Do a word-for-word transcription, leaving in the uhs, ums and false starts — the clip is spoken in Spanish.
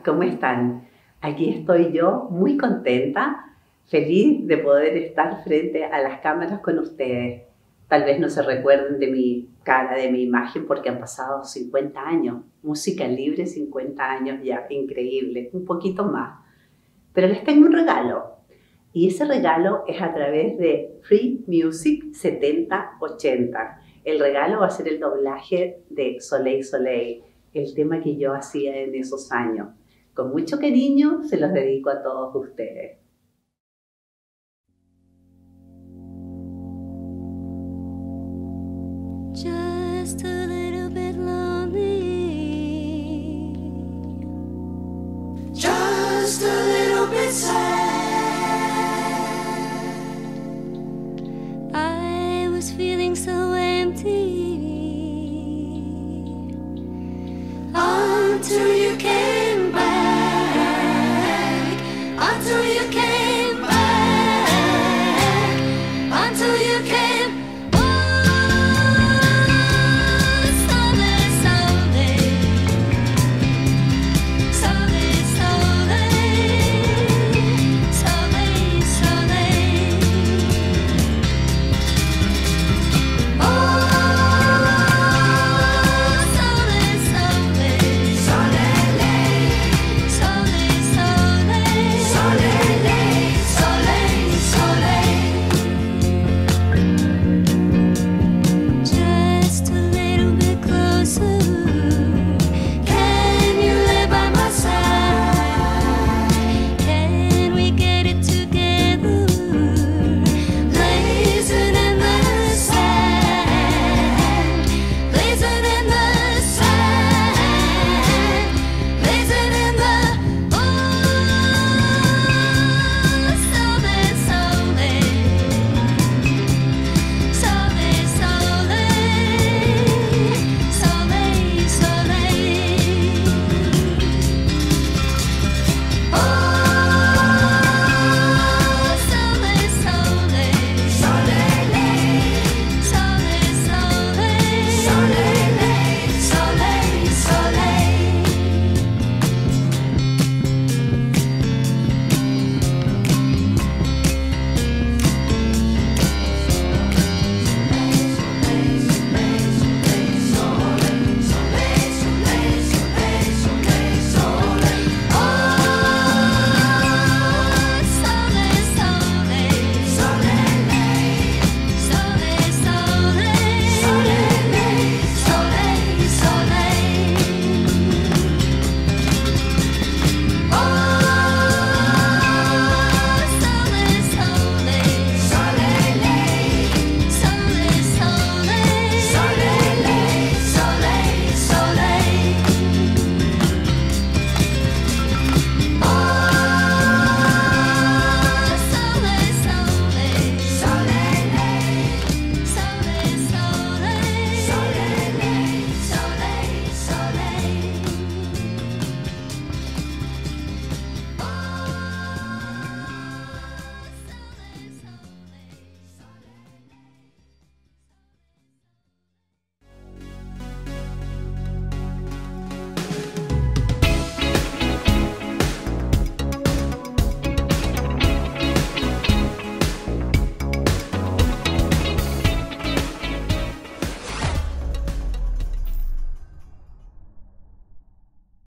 ¿cómo están? Aquí estoy yo muy contenta, feliz de poder estar frente a las cámaras con ustedes. Tal vez no se recuerden de mi cara, de mi imagen, porque han pasado cincuenta años. Música libre, cincuenta años ya, increíble, un poquito más. Pero les tengo un regalo. Y ese regalo es a través de Free Music setenta ochenta. El regalo va a ser el doblaje de Soleil Soleil, el tema que yo hacía en esos años. Con mucho cariño se los dedico a todos ustedes. Just a little bit lonely, just a little bit sad. I was feeling so empty until